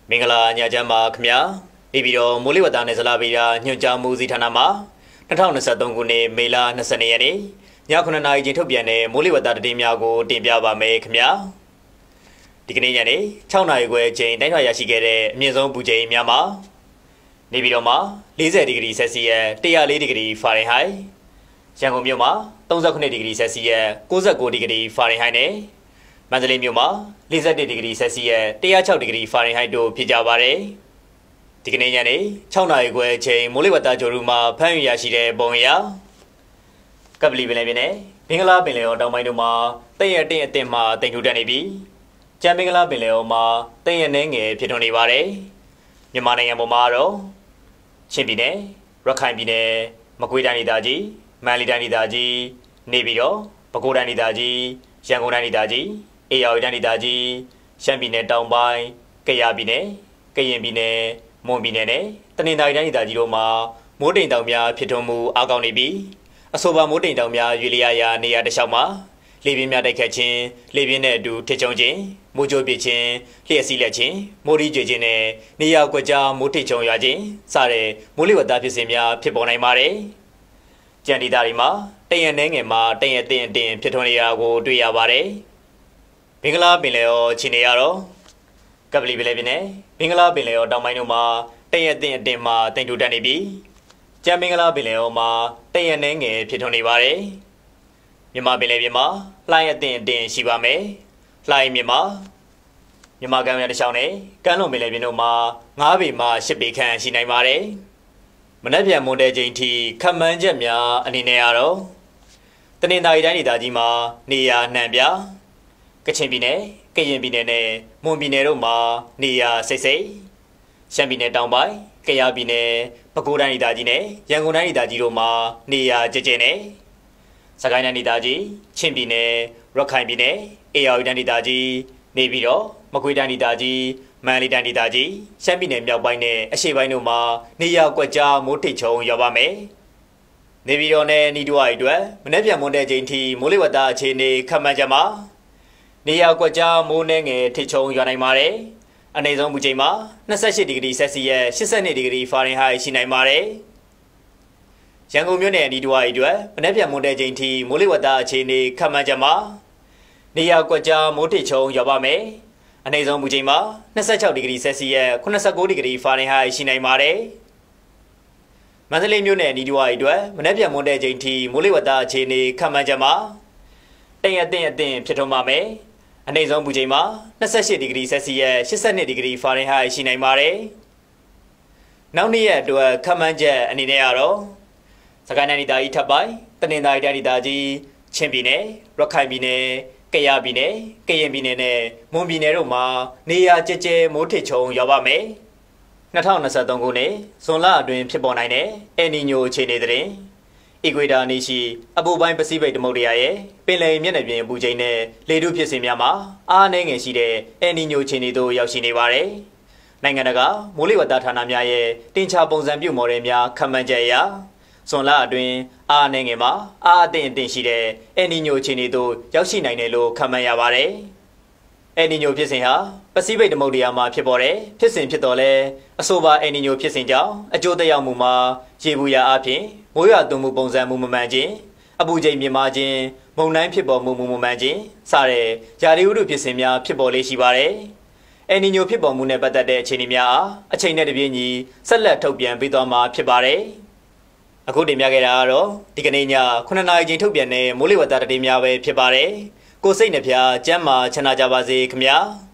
မင်္ဂလာညချမ်းပါခင်ဗျာနေပြီးတော့မိုးလေဝသနဲ့ဇလာဗီယာညွှန်ကြားမှုစီဌာနမှာ2023ခုနှစ်မေလ22ရက်နေ့ည9:00နာရီချိန်ထုတ်ပြန်တဲ့မိုးလေဝသသတင်းများကိုတင်ပြပါမယ်ခင်ဗျာဒီကနေ့ညနေ6:00နာရီခွဲချိန်တိုင်းထွာရရှိခဲ့တဲ့အမြင့်ဆုံးပူချိန်များမှာနေပြီးတော့မှာ40ဒီဂရီဆယ်စီယပ်104ဒီဂရီဖာရင်ဟိုက်ရန်ကုန်မြို့မှာ39ဒီဂရီဆယ်စီယပ်69ဒီဂရီဖာရင်ဟိုက်နဲ့မန္တလေးမြို့မှာ41ဒီဂရီဆယ်စီယပ်106ဒီဂရီဖာရင်ဟိုက်တို့ဖြစ်ကြပါတယ်။ဒီကနေ့ညနေ6:00နာရီခွဲအချိန်မိုးလေဝသကြိုရူမှာဖမ်းယူရရှိတဲ့ပုံအရကပလီပင်လယ်ပြင်နဲ့မင်္ဂလာပင်လယ်အော်တောင်ပိုင်းတို့မှာတိမ်ရတဲ့အတင်မှာတိမ်ထူတက်နေပြီးကျန်မင်္ဂလာပင်လယ်အော်မှာတိမ်ရနှဲငယ်ဖြစ်ထွန်းနေပါတယ်။မြန်မာနိုင်ငံပေါ်မှာတော့ချင်းပြည်နယ်ရခိုင်ပြည်နယ်မကွေးတိုင်းဒေသကြီးမန္တလေးတိုင်းဒေသကြီးနေပြည်တော်ပဲခူးတိုင်းဒေသကြီးရန်ကုန်တိုင်းဒေသကြီးအေရဝတီတိုင်းဒေသကြီးရှမ်းပြည်နယ်တောင်ပိုင်းကယားပြည်နယ်ကရင်ပြည်နယ်မွန်ပြည်နယ်နဲ့တနင်္သာရီတိုင်းဒေသကြီးတို့မှာမိုးတိမ်တောင်များဖြစ်ထွန်းမှုအားကောင်းနေပြီးအဆိုပါမိုးတိမ်တောင်များရွေလျာရာနေရာတစ်လျှောက်မှာလေပြင်းများတိုက်ခတ်ခြင်းလေပြင်းနဲ့အတူထစ်ချုံခြင်းမိုးကြိုးပစ်ခြင်းလျှက်စီးလက်ခြင်းမိုးရီးကျွေခြင်းနဲ့နေရာကွက်ကြားမိုးထစ်ချုံရွာခြင်းစတဲ့မိုးလေဝသဖြစ်စဉ်များဖြစ်ပေါ်နိုင်ပါတယ်။ကြံဒေသတွေမှာတိမ်ရနှဲငယ်မှာတိမ်ရတင်ဖြစ်ထွန်းနေတာကိုတွေ့ရပါတယ်။မင်္ဂလာပင်လယ်အော်ခြေနေရတော့ကပလီပင်လယ်ပြင်နဲ့မင်္ဂလာပင်လယ်အော်တောင်ပိုင်းတို့မှာတိမ်ရတင်မှာတိမ်ထူတက်နေပြီးကျန်မင်္ဂလာပင်လယ်အော်မှာတိမ်ရနှဲငယ်ဖြစ်ထွန်းနေပါတယ်။မြန်မာပင်လယ်ပြင်မှာလှိုင်းအတင်ရှိပါမယ်။လှိုင်းမြမှာမြန်မာကမ်းရိုးတလျှောက်နဲ့ကမ်းလွန်ပင်လယ်ပြင်တို့မှာ9ပေမှ10ပေခန့်ရှိနိုင်ပါတယ်။မနက်ဖြန်မွန်တဲချိန်ထိခန့်မှန်းချက်များအနေနဲ့ကတော့တနင်္သာရီတိုင်းဒေသကြီးမှာနေရာနှံပြကချင်ပြည်နယ်ကရင်ပြည်နယ်နဲ့မွန်ပြည်နယ်တို့မှာနေရာစိတ်ရှမ်းပြည်နယ်တောင်ပိုင်းကယားပြည်နယ်ပဲခူးတိုင်းဒေသကြီးနဲ့ရန်ကုန်တိုင်းဒေသကြီးတို့မှာနေရာကျကျနဲ့စကိုင်းတိုင်းဒေသကြီးချင်းပြည်နယ်ရခိုင်ပြည်နယ်အေရဝတီတိုင်းဒေသကြီးနေပြည်တော်မကွေးတိုင်းဒေသကြီးမန္တလေးတိုင်းဒေသကြီးရှမ်းပြည်နယ်မြောက်ပိုင်းနဲ့အရှေ့ပိုင်းတို့မှာနေရာကွက်ကြားမိုးထစ်ချုံရောက်ပါမယ်နေပြည်တော်နဲ့နီးတွားအတွက်မနေ့ပြန်မွန်တဲ့ချိန်ထိမိုးလေဝသအခြေအနေခန့်မှန်းချက်မှာနေရာကွက်ကြားမိုးနှဲငယ်ထစ်ချုံရွာနိုင်ပါတယ်။အနေဆုံးမူချိန်မှာ28ဒီဂရီဆယ်စီယပ်82ဒီဂရီဖာရင်ဟိုက်ရှိနိုင်ပါတယ်။ရန်ကုန်မြို့နယ်နီးတွားအတွက်မနေ့ပြန်မွန်တဲ့ချိန်ထိမိုးလေဝသအခြေအနေခန့်မှန်းချက်မှာနေရာကွက်ကြားမိုးထစ်ချုံရွာပါမယ်။အနေဆုံးမူချိန်မှာ26ဒီဂရီဆယ်စီယပ်89ဒီဂရီဖာရင်ဟိုက်ရှိနိုင်ပါတယ်။မန္တလေးမြို့နယ်နီးတွားအတွက်မနေ့ပြန်မွန်တဲ့ချိန်ထိမိုးလေဝသအခြေအနေခန့်မှန်းချက်မှာတိမ်ရတင်ဖြစ်ထွန်းပါမယ်။အနေဆုံးပူချိန်မှာ28ဒီဂရီဆယ်စီယပ်82ဒီဂရီဖာရင်ဟိုက်ရှိနိုင်ပါတယ်။နောက်နေ့ရက်အတွက်ခန့်မှန်းချက်အနေနဲ့ကတော့စကိုင်းတိုင်းဒေသကြီးထပ်ပိုင်းတနင်္သာရီတိုင်းဒေသကြီးချင်းပြည်နယ်ရခိုင်ပြည်နယ်ကယားပြည်နယ်ကရင်ပြည်နယ်နဲ့မွန်ပြည်နယ်တို့မှာနေရာကျကျမိုးထစ်ချုံရောက်ပါမယ်။2023ခုနှစ်ဇွန်လအတွင်းဖြစ်ပေါ်နိုင်တဲ့အယ်နီညိုအခြေအနေသတင်းအီကွေတာနေရှိအပူပိုင်းပစိဖိတ်သမုဒ္ဒရာရဲ့ပင်လယ်မျက်နှာပြင်ပူချိန်နဲ့လေထုဖြစ်စဉ်များမှာအားနည်းငယ်ရှိတဲ့အယ်နီညိုအခြေအနေတို့ရောက်ရှိနေပါတယ်။နိုင်ငံတကာမိုးလေဝသဌာနများရဲ့တင်ချပုံစံပြုမော်ဒယ်များခန့်မှန်းချက်အရဇွန်လအတွင်းအားနည်းငယ်မှာအားအသင့်ရှိတဲ့အယ်နီညိုအခြေအနေတို့ရောက်ရှိနိုင်တယ်လို့ခန့်မှန်းရပါတယ်။အယ်နီညိုဖြစ်စဉ်ဟာပစိဖိတ်သမုဒ္ဒရာမှာဖြစ်ပေါ်တဲ့ဖြစ်စဉ်ဖြစ်တော်လဲအဆိုပါအယ်နီညိုဖြစ်စဉ်ကြောင့်အကျိုးသက်ရောက်မှုမှာရေဘူးရာအပြင်မိုးရွာသွန်းမှုပုံစံမှုမမှန်ခြင်းအပူချိန်မြင့်မားခြင်းမုန်တိုင်းဖြစ်ပေါ်မှုမမှန်ခြင်းစတဲ့ယာရီဥတုဖြစ်စဉ်များဖြစ်ပေါ်လေ့ရှိပါတယ်။အယ်နီညိုဖြစ်ပေါ်မှုနဲ့ပတ်သက်တဲ့အခြေအနေများအားအချိန်နဲ့တပြေးညီဆက်လက်ထုတ်ပြန်ပေးသွားမှာဖြစ်ပါတယ်။အခုတင်ပြခဲ့တာကတော့ဒီကနေ့ည9:00နာရီချိန်ထုတ်ပြန်တဲ့မိုးလေဝသသတင်းများပဲဖြစ်ပါတယ်။ကိုစိတ်နှဖျားကျမ်းမာချမ်းသာကြပါစေခင်ဗျာ။